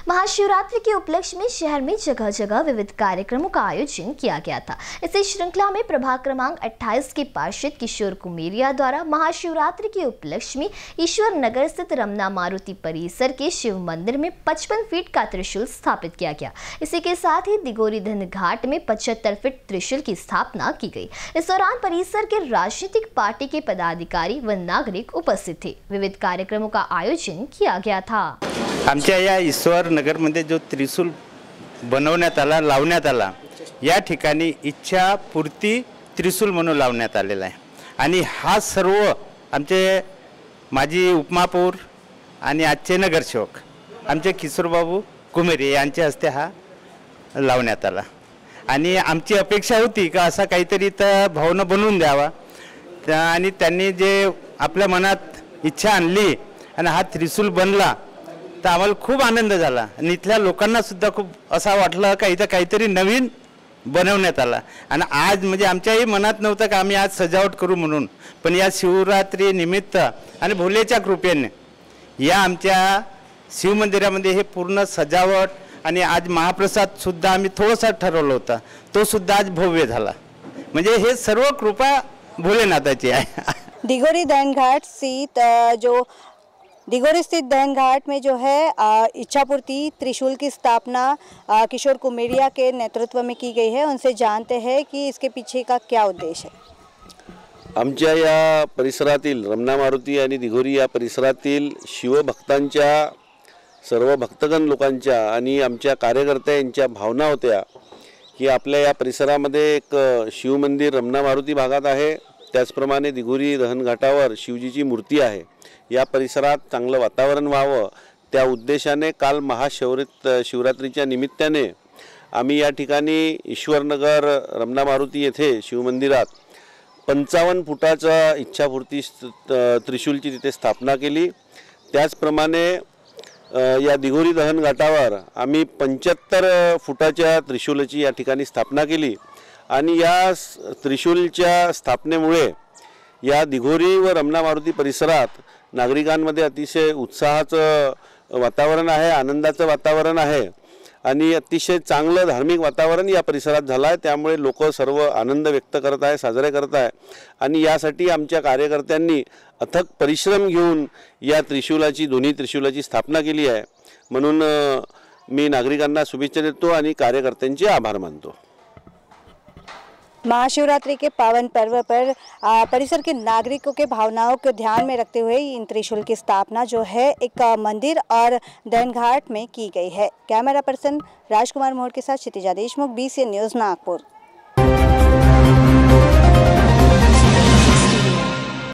महाशिवरात्रि के उपलक्ष्य में शहर में जगह जगह विविध कार्यक्रमों का आयोजन किया गया था। इसी श्रृंखला में प्रभाग क्रमांक 28 के पार्षद किशोर कुमेरिया द्वारा महाशिवरात्रि के उपलक्ष्य में ईश्वर नगर स्थित रमना मारुति परिसर के शिव मंदिर में 55 फीट का त्रिशूल स्थापित किया गया। इसी के साथ ही दिगोरी धन घाट में 75 फीट त्रिशूल की स्थापना की गई। इस दौरान परिसर के राजनीतिक पार्टी के पदाधिकारी व नागरिक उपस्थित थे। विविध कार्यक्रमों का आयोजन किया गया था। आमच्या या ईश्वर नगरमध्ये जो त्रिशूल बनवण्यात आला, लावण्यात आला, या ठिकाणी इच्छापूर्ती त्रिशूल म्हणून लावण्यात आलेला आहे आणि हा सर्व आमचे माजी उपमहापौर आणि आजचे नगरसेवक आमचे किशोरबाबू कुमेरे यांच्या हस्ते हा लावण्यात आला आणि आमची अपेक्षा होती की असा काहीतरी तर भवन बनवून द्यावा आणि त्यांनी जे आपल्या मनात इच्छा आणली आणि हा त्रिशूल बनला तर आम्हाला खूप आनंद झाला आणि इथल्या लोकांना सुद्धा खूप असा वाटलं का इथं काहीतरी नवीन बनवण्यात आला आणि आज म्हणजे आमच्याही मनात नव्हतं का आम्ही आज सजावट करू म्हणून, पण या शिवरात्री निमित्त आणि भोलेच्या कृपेने या आमच्या शिवमंदिरामध्ये हे पूर्ण सजावट आणि आज महाप्रसाद सुद्धा आम्ही थोडासा ठरवलं होता, तो सुद्धा आज भव्य झाला। म्हणजे हे सर्व कृपा भोलेनाथाची आहे। दिगोरी धन घाट स्थित दिगोरी स्थित धन घाट में जो है इच्छापूर्ति त्रिशूल की स्थापना किशोर कुमेरिया के नेतृत्व में की गई है। उनसे जानते हैं कि इसके पीछे का क्या उद्देश्य है। आमच्या या परिसरातील रमना मारुती आणि दिगोरी या परिसरातील शिवभक्तांच्या सर्व भक्तगण लोकांच्या आणि आमच्या कार्यकर्त्यांच्या भावना होत्या की आपल्या या परिसरामध्ये एक शिवमंदिर रमना मारुती भागात आहे, त्याचप्रमाणे दिगोरी दहन घाटावर शिवजीची मूर्ती आहे। या परिसरात चांगलं वातावरण व्हावं त्या उद्देशाने काल शिवरात्रीच्या निमित्ताने आम्ही या ठिकाणी ईश्वरनगर रमना मारुती येथे शिवमंदिरात 55 फुटाचा इच्छापूर्ती त्रिशूलची तिथे स्थापना केली। त्याचप्रमाणे या दिगोरी दहन घाटावर आम्ही 75 फुटाच्या त्रिशूलाची या ठिकाणी स्थापना केली आणि या त्रिशूलच्या स्थापनेमुळे या दिगोरी व रमना मारुती परिसरात नागरिकांमध्ये अतिशय उत्साहाचं वातावरण आहे, आनंदाचं वातावरण आहे आणि अतिशय चांगलं धार्मिक वातावरण या परिसरात झालं आहे। त्यामुळे लोक सर्व आनंद व्यक्त करत आहे, साजरे करत आहे आणि यासाठी आमच्या कार्यकर्त्यांनी अथक परिश्रम घेऊन या दोन्ही त्रिशूलाची स्थापना केली आहे। म्हणून मी नागरिकांना शुभेच्छा देतो आणि कार्यकर्त्यांचे आभार मानतो। महाशिवरात्रि के पावन पर्व पर परिसर के नागरिकों के भावनाओं को ध्यान में रखते हुए इन त्रिशूल की स्थापना जो है एक मंदिर और धन घाट में की गई है। कैमरा पर्सन राजकुमार मोहर के साथ क्षितिजा देशमुख, BCN न्यूज़, नागपुर।